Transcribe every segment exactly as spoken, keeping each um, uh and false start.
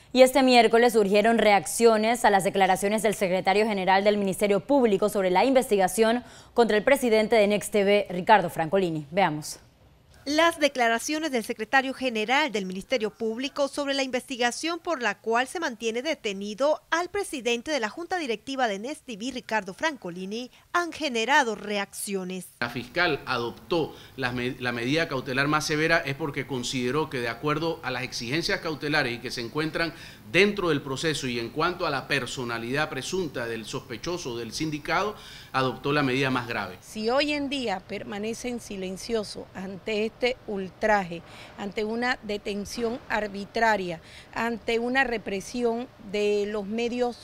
Y este miércoles surgieron reacciones a las declaraciones del secretario general del Ministerio Público sobre la investigación contra el presidente de Next T V, Ricardo Francolini. Veamos. Las declaraciones del secretario general del Ministerio Público sobre la investigación por la cual se mantiene detenido al presidente de la Junta Directiva de Next T V, Ricardo Francolini, han generado reacciones. La fiscal adoptó la, la medida cautelar más severa es porque consideró que de acuerdo a las exigencias cautelares y que se encuentran dentro del proceso y en cuanto a la personalidad presunta del sospechoso del sindicado, adoptó la medida más grave. Si hoy en día permanecen silenciosos ante este ultraje, ante una detención arbitraria, ante una represión de los medios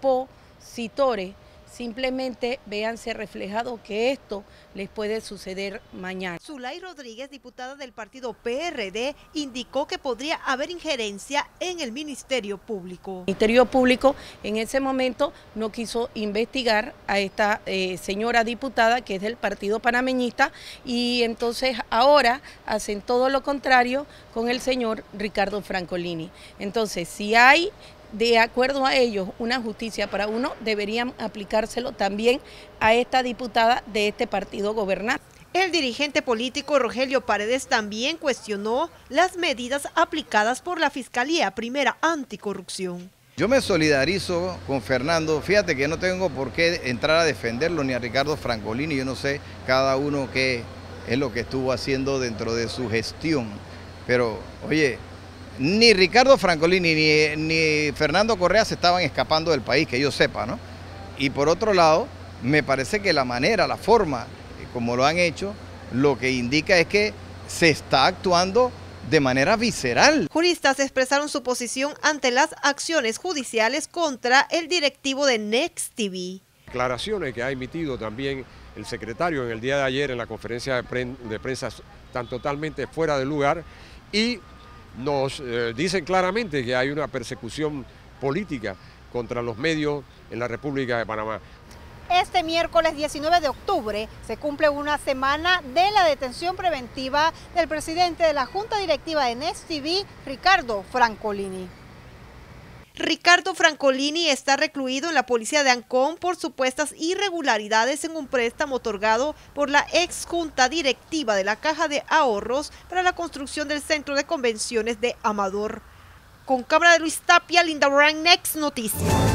opositores, simplemente véanse reflejado que esto les puede suceder mañana. Zulay Rodríguez, diputada del partido P R D, indicó que podría haber injerencia en el Ministerio Público. El Ministerio Público en ese momento no quiso investigar a esta eh, señora diputada que es del partido panameñista y entonces ahora hacen todo lo contrario con el señor Ricardo Francolini. Entonces, si hay de acuerdo a ellos una justicia para uno, deberían aplicárselo también a esta diputada de este partido gobernante. El dirigente político Rogelio Paredes también cuestionó las medidas aplicadas por la Fiscalía Primera Anticorrupción. Yo me solidarizo con Fernando, fíjate que no tengo por qué entrar a defenderlo ni a Ricardo Francolini, yo no sé cada uno qué es lo que estuvo haciendo dentro de su gestión, pero oye, ni Ricardo Francolini ni, ni Fernando Correa se estaban escapando del país, que yo sepa, ¿no? Y por otro lado, me parece que la manera, la forma como lo han hecho, lo que indica es que se está actuando de manera visceral. Juristas expresaron su posición ante las acciones judiciales contra el directivo de Next T V. Declaraciones que ha emitido también el secretario en el día de ayer en la conferencia de, pren de prensa están totalmente fuera de lugar y nos eh, dicen claramente que hay una persecución política contra los medios en la República de Panamá. Este miércoles diecinueve de octubre se cumple una semana de la detención preventiva del presidente de la Junta Directiva de Next T V, Ricardo Francolini. Ricardo Francolini está recluido en la policía de Ancón por supuestas irregularidades en un préstamo otorgado por la ex junta directiva de la Caja de Ahorros para la construcción del Centro de Convenciones de Amador. Con cámara de Luis Tapia, Linda Brand, Next Noticias.